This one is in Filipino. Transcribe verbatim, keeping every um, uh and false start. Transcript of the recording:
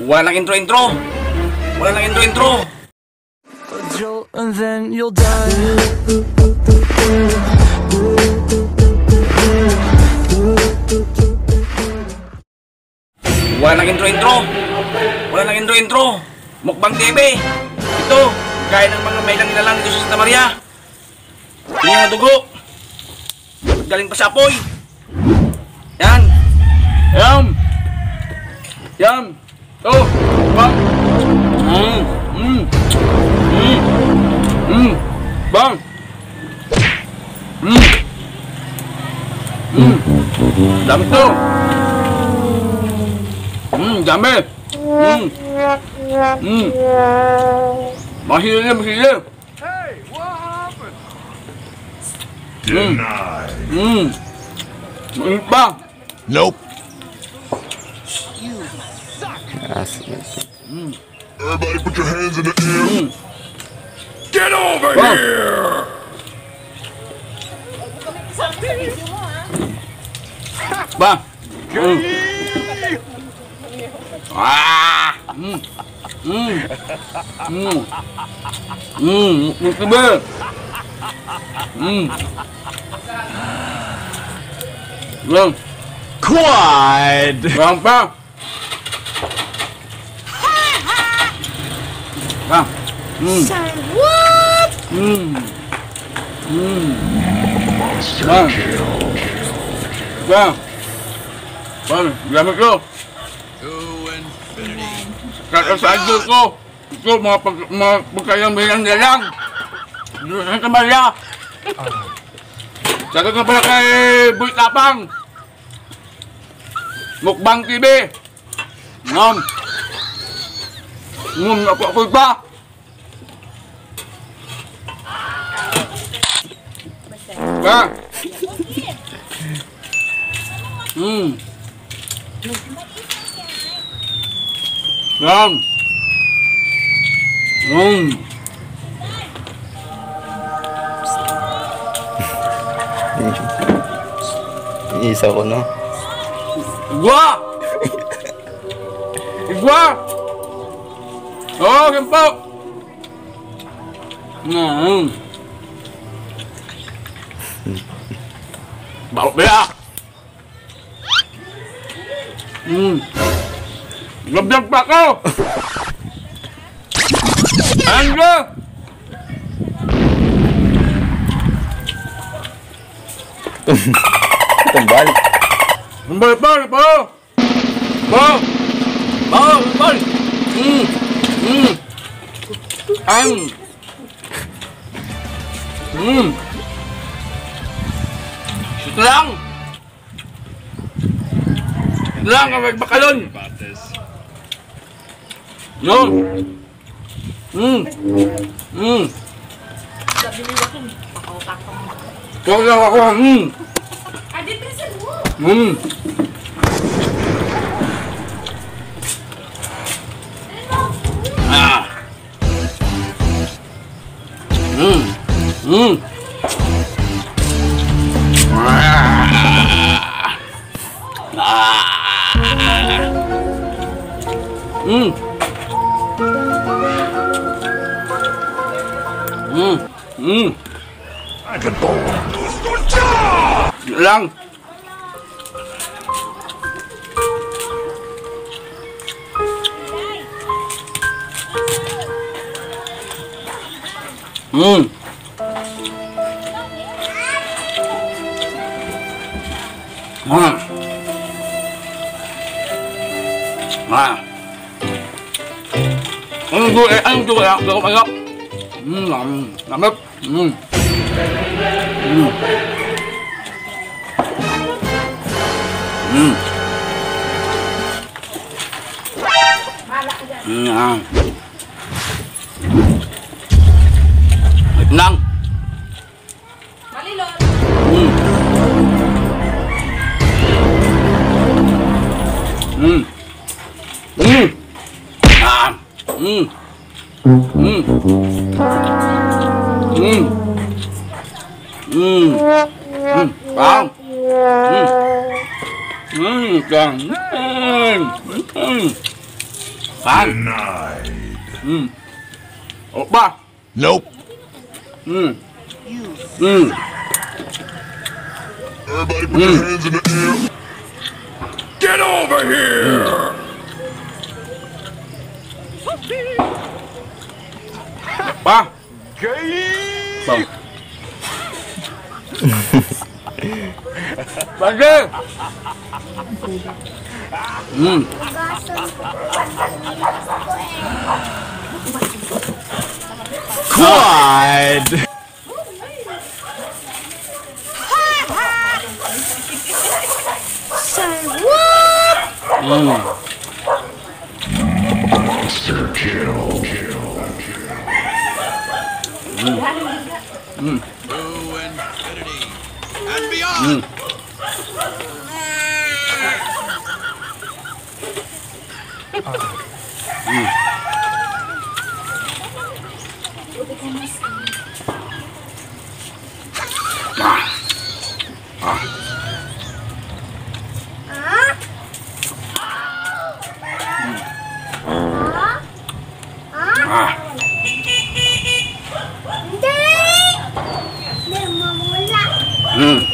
Walang intro-intro. Walang intro-intro. And then you'll die. Walang intro-intro. Walang intro-intro. Mukbang T V. Ito, gaya ng mga may lang nilalang dito sa Santa Maria. Hindi na dugo. Galing pa sa apoy. Yan. Yan. Yan. Ito. Bang. Mm. Mm. Mm. Mm. Bang. Mm. Mm. Dami to. Mm, dami. Mm. Mm. Masili, masili. Hey, what happened? Denied. Mm. Mm. Bang. Nope. You suck. Mm. Everybody put your hands in the air. Mm. Get over Bang. here! Bang. Mm. Ah. Mm. Mm. Mm. Mm. Mukbang. Mm. Bang. Quad. Bang, bang. Bang. Mm. Say what? Mm. Mm. Bang. Bang. Bang, gamit ko. Kaya sa idol ko. Ito, mga, pag, mga pagkayang-bayang na lang. Dito sa Santa Maria. Sagot na pala kay Boy Tapang. Mukbang T V. Ngam. Ngam, ako ako pa. Ba. Hmm. Ngam. Hmm. Isa ko, no? Igwa! Igwa! Oo, gampo! Hmm. Bawal ba ya? Hmm. Gabdag pa ako! Ano? Tumbal. Tumbal pa, pa! Pa! Pa, tumbal! Hmm. Hmm. Ang. Hmm. Ito lang! Ito lang, ang bakalon! No! Hmm. Hmm. Huwag lang ako, hmm. Hmm. Ah. Hmm. Hmm. Ah. Ah. Hmm. Hmm. Hmm. Lang. Hmm. Ah. Ah. Ano to eh? Ano to kaya? Gawin kaya? Hmm. Lam. Lamap. Hmm. Hmm. Hmm. Hmm. Ah. Nang. Malilol. Hmm. Hmm. Hmm. Ah. Hmm. Hmm. Hmm. Hmm. Hmm. Bang. Hmm. Hmm. Bang. Hmm. Hmm. Saan? Hmm. O ba? Nope. Hmm. Hmm. Everybody put your hands in the air. Get over here! Pa! Gay! Bang. Bagay! Hmm. Quad. Hmm. Hmm. Ah. Hindi! Hindi, mamula. Hmm.